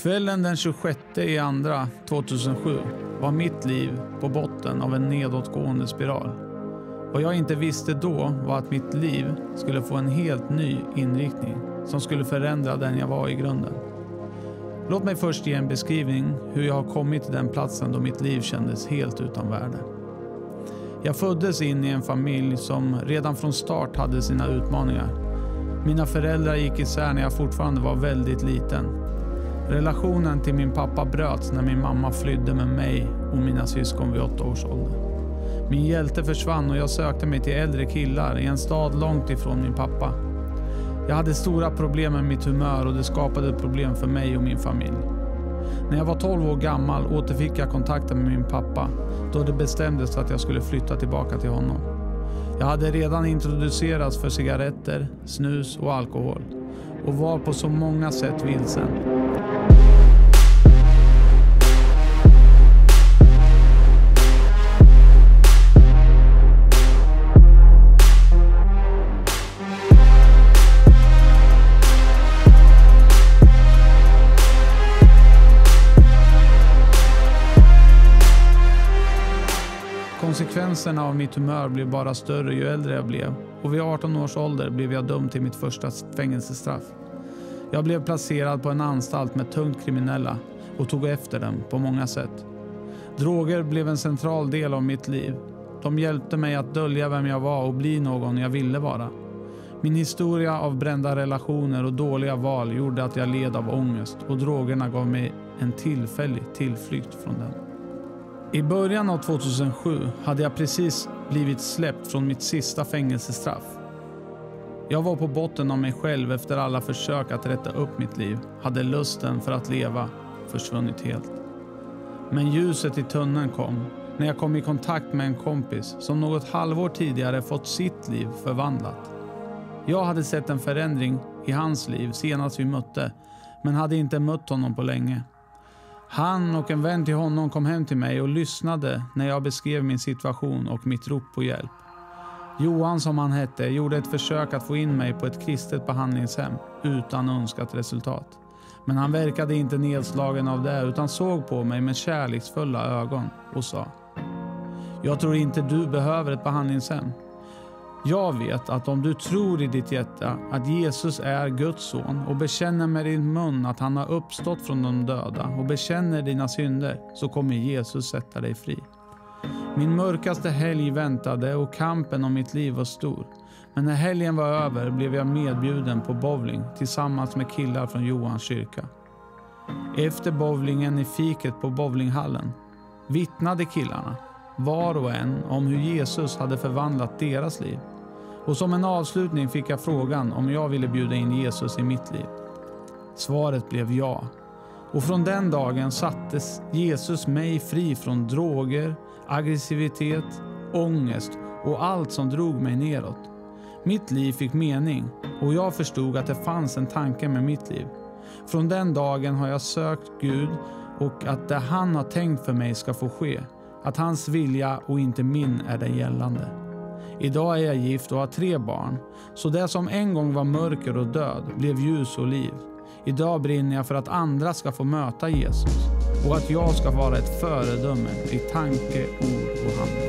Kvällen den 26/2 2007 var mitt liv på botten av en nedåtgående spiral. Vad jag inte visste då var att mitt liv skulle få en helt ny inriktning som skulle förändra den jag var i grunden. Låt mig först ge en beskrivning hur jag har kommit till den platsen då mitt liv kändes helt utan värde. Jag föddes in i en familj som redan från start hade sina utmaningar. Mina föräldrar gick isär när jag fortfarande var väldigt liten. Relationen till min pappa bröts när min mamma flydde med mig och mina syskon vid 8 års ålder. Min hjälte försvann och jag sökte mig till äldre killar i en stad långt ifrån min pappa. Jag hade stora problem med mitt humör och det skapade problem för mig och min familj. När jag var 12 år gammal återfick jag kontakten med min pappa då det bestämdes att jag skulle flytta tillbaka till honom. Jag hade redan introducerats för cigaretter, snus och alkohol och var på så många sätt vilsen. Konsekvenserna av mitt humör blev bara större ju äldre jag blev och vid 18 års ålder blev jag dömd till mitt första fängelsestraff. Jag blev placerad på en anstalt med tungt kriminella och tog efter dem på många sätt. Droger blev en central del av mitt liv. De hjälpte mig att dölja vem jag var och bli någon jag ville vara. Min historia av brända relationer och dåliga val gjorde att jag led av ångest och drogerna gav mig en tillfällig tillflykt från den. I början av 2007 hade jag precis blivit släppt från mitt sista fängelsestraff. Jag var på botten av mig själv efter alla försök att rätta upp mitt liv. Hade lusten för att leva försvunnit helt. Men ljuset i tunneln kom när jag kom i kontakt med en kompis som något halvår tidigare fått sitt liv förvandlat. Jag hade sett en förändring i hans liv senast vi mötte, men hade inte mött honom på länge. Han och en vän till honom kom hem till mig och lyssnade när jag beskrev min situation och mitt rop på hjälp. Johan, som han hette, gjorde ett försök att få in mig på ett kristet behandlingshem utan önskat resultat. Men han verkade inte nedslagen av det utan såg på mig med kärleksfulla ögon och sa: "Jag tror inte du behöver ett behandlingshem. Jag vet att om du tror i ditt hjärta att Jesus är Guds son och bekänner med din mun att han har uppstått från de döda och bekänner dina synder, så kommer Jesus sätta dig fri." Min mörkaste helg väntade och kampen om mitt liv var stor. Men när helgen var över blev jag medbjuden på bowling tillsammans med killar från Johans kyrka. Efter bowlingen i fiket på bowlinghallen vittnade killarna, var och en, om hur Jesus hade förvandlat deras liv. Och som en avslutning fick jag frågan om jag ville bjuda in Jesus i mitt liv. Svaret blev ja. Och från den dagen sattes Jesus mig fri från droger, aggressivitet, ångest och allt som drog mig neråt. Mitt liv fick mening och jag förstod att det fanns en tanke med mitt liv. Från den dagen har jag sökt Gud och att det han har tänkt för mig ska få ske. Att hans vilja och inte min är den gällande. Idag är jag gift och har 3 barn. Så det som en gång var mörker och död blev ljus och liv. Idag brinner jag för att andra ska få möta Jesus. Och att jag ska vara ett föredöme i tanke, ord och handling.